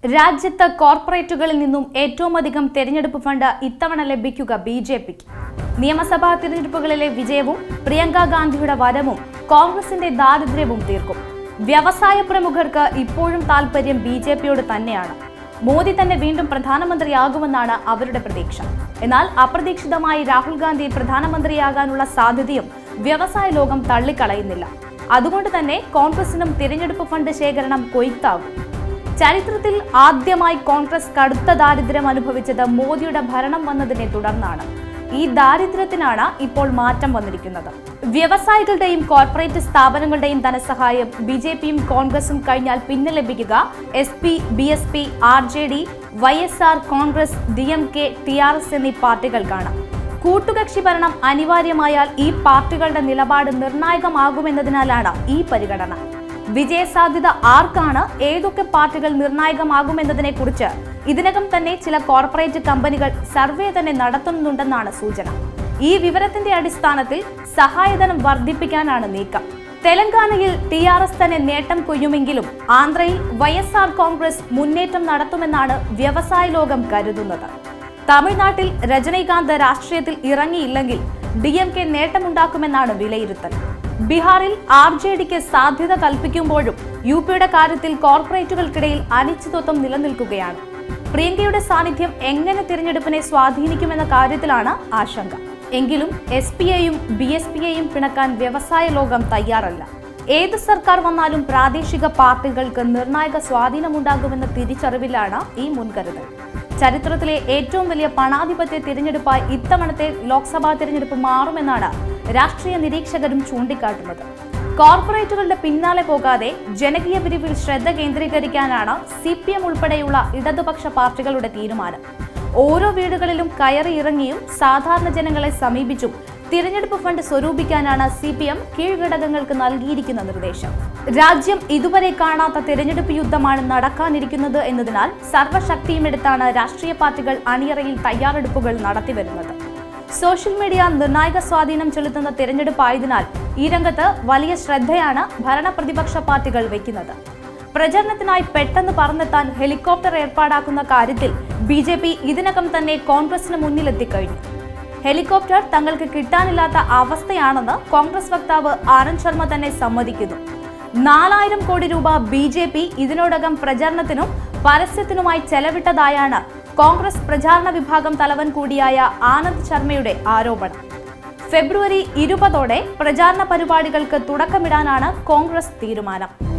രാജ്യത്ത് കോർപ്പറേറ്റുകളിൽ നിന്നും ഏറ്റവും അധികം തെരഞ്ഞെടുപ്പ് ഫണ്ട് ഇത്തവണ ലഭിക്കുക ബിജെപിക്ക്. നിയമസഭാ തിരഞ്ഞെടുപ്പുകളിലെ വിജയവും പ്രിയങ്ക ഗാന്ധിയുടെ വരവും കോൺഗ്രസിന്റെ ദാരിദ്ര്യവും തീർക്കും. വ്യവസായ പ്രമുഖർക്ക് ഇപ്പോഴും താൽപര്യം ബിജെപിയോട് തന്നെയാണ്. മോദി തന്നെ വീണ്ടും പ്രധാനമന്ത്രിയാകുമെന്നാണ് അവരുടെ പ്രതീക്ഷ. എന്നാൽ അപ്രതീക്ഷിതമായി രാഹുൽ ഗാന്ധി പ്രധാനമന്ത്രിയാകാനുള്ള സാധ്യതയും വ്യവസായ ലോകം തള്ളിക്കളയുന്നില്ല. അതുകൊണ്ട് തന്നെ കോൺഗ്രസിനും തിരഞ്ഞെടുപ്പ് ഫണ്ട് ശേഖരണം കൊയ്ത്താകും. ചരിത്രത്തിൽ ആദ്യമായി കോൺഗ്രസ് കടുത്ത ദാരിദ്ര്യം അനുഭവിച്ചത് മോദിയുടെ ഭരണം വന്നതിനെ തുടർന്നാണ്. ഈ ദാരിദ്ര്യത്തിനാണ് ഇപ്പോൾ മാറ്റം വന്നിരിക്കുന്നത്. വ്യവസായികളുടെയും കോർപ്പറേറ്റ് സ്ഥാപനങ്ങളുടെയും ധനസഹായം ബിജെപിയും കോൺഗ്രസും കഴിഞ്ഞാൽ പിന്നെ ലഭിക്കുക SP, BSP, RJD, YSR, Congress, DMK, TRS എന്നീ പാർട്ടികൾക്കാണ്. കൂട്ടുകക്ഷി ഭരണം അനിവാര്യമായാൽ ഈ പാർട്ടികളുടെ നിലപാട് നിർണായകമാകുമെന്നതിനാലാണ് ഈ പരിഗണന. വിജയസാധ്യത ആർക്കാണ്, ഏതൊക്കെ പാർട്ടികൾ നിർണായകമാകുമെന്നതിനെ കുറിച്ച് ഇതിനകം തന്നെ ചില കോർപ്പറേറ്റ് കമ്പനികൾ സർവേ തന്നെ നടത്തുന്നുണ്ടെന്നാണ് സൂചന. ഈ വിവരത്തിന്റെ അടിസ്ഥാനത്തിൽ സഹായധനം വർദ്ധിപ്പിക്കാനാണ് നീക്കം. തെലങ്കാനയിൽ TRS തന്നെ നേട്ടം കൊയ്യുമെങ്കിലും ആന്ധ്രയിൽ YSR കോൺഗ്രസ് മുന്നേറ്റം നടത്തുമെന്നാണ് വ്യവസായ ലോകം കരുതുന്നത്. തമിഴ്നാട്ടിൽ രജനീകാന്ത് രാഷ്ട്രീയത്തിൽ ഇറങ്ങിയില്ലെങ്കിൽ DMK നേട്ടമുണ്ടാക്കുമെന്നാണ് വിലയിരുത്തൽ. ബീഹാറിൽ RJDക്ക് സാധ്യത കൽപ്പിക്കുമ്പോഴും UPയുടെ കാര്യത്തിൽ കോർപ്പറേറ്റുകൾക്കിടയിൽ അനിശ്ചിതത്വം നിലനിൽക്കുകയാണ്. പ്രിയങ്കയുടെ സാന്നിധ്യം എങ്ങനെ തിരഞ്ഞെടുപ്പിനെ സ്വാധീനിക്കുമെന്ന കാര്യത്തിലാണ് ആശങ്ക. എങ്കിലും SPയെയും BSPയെയും പിണക്കാൻ വ്യവസായ ലോകം തയ്യാറല്ല. ഏത് സർക്കാർ വന്നാലും പ്രാദേശിക പാർട്ടികൾക്ക് നിർണായക സ്വാധീനമുണ്ടാകുമെന്ന തിരിച്ചറിവിലാണ് ഈ മുൻകരുതൽ. ചരിത്രത്തിലെ ഏറ്റവും വലിയ പണാധിപത്യ തിരഞ്ഞെടുപ്പായി ഇത്തവണത്തെ ലോക്സഭാ തിരഞ്ഞെടുപ്പ് മാറുമെന്നാണ് രാഷ്ട്രീയ നിരീക്ഷകരും ചൂണ്ടിക്കാട്ടുന്നത്. കോർപ്പറേറ്റുകളുടെ പിന്നാലെ പോകാതെ ജനകീയ പിരിവിൽ ശ്രദ്ധ കേന്ദ്രീകരിക്കാനാണ് CPM ഉൾപ്പെടെയുള്ള ഇടതുപക്ഷ പാർട്ടികളുടെ തീരുമാനം. ഓരോ വീടുകളിലും കയറി ഇറങ്ങിയും സാധാരണ ജനങ്ങളെ സമീപിച്ചും തിരഞ്ഞെടുപ്പ് ഫണ്ട് സ്വരൂപിക്കാനാണ് CPM കീഴ്ഘടകങ്ങൾക്ക് നൽകിയിരിക്കുന്ന നിർദ്ദേശം. രാജ്യം ഇതുവരെ കാണാത്ത തിരഞ്ഞെടുപ്പ് യുദ്ധമാണ് നടക്കാനിരിക്കുന്നത് എന്നതിനാൽ സർവ്വശക്തിയുമെടുത്താണ് രാഷ്ട്രീയ പാർട്ടികൾ അണിയറയിൽ തയ്യാറെടുപ്പുകൾ നടത്തിവരുന്നത്. സോഷ്യൽ മീഡിയ നിർണായക സ്വാധീനം ചെലുത്തുന്ന തിരഞ്ഞെടുപ്പായതിനാൽ ഈ രംഗത്ത് വലിയ ശ്രദ്ധയാണ് ഭരണപ്രതിപക്ഷ പാർട്ടികൾ വയ്ക്കുന്നത്. പ്രചരണത്തിനായി പെട്ടെന്ന് പറന്നെത്താൻ ഹെലികോപ്റ്റർ ഏർപ്പാടാക്കുന്ന കാര്യത്തിൽ BJP ഇതിനകം തന്നെ കോൺഗ്രസിന് മുന്നിലെത്തിക്കഴിഞ്ഞു. ഹെലികോപ്റ്റർ തങ്ങൾക്ക് കിട്ടാനില്ലാത്ത അവസ്ഥയാണെന്ന് കോൺഗ്രസ് വക്താവ് ആനന്ദ് ശർമ്മ തന്നെ സമ്മതിക്കുന്നു. 4000 കോടി രൂപ BJP ഇതിനോടകം പ്രചരണത്തിനും പരസ്യത്തിനുമായി ചെലവിട്ടതായാണ് കോൺഗ്രസ് പ്രചാരണ വിഭാഗം തലവൻ കൂടിയായ ആനന്ദ് ശർമ്മയുടെ ആരോപണം. ഫെബ്രുവരി 20ഓടെ പ്രചാരണ പരിപാടികൾക്ക് തുടക്കമിടാനാണ് കോൺഗ്രസ് തീരുമാനം.